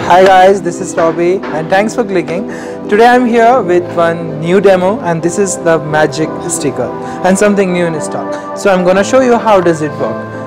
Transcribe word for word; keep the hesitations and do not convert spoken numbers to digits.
Hi guys, this is Robbie and thanks for clicking. Today I'm here with one new demo and this is the magic sticker and something new in stock. So I'm gonna show you how does it work.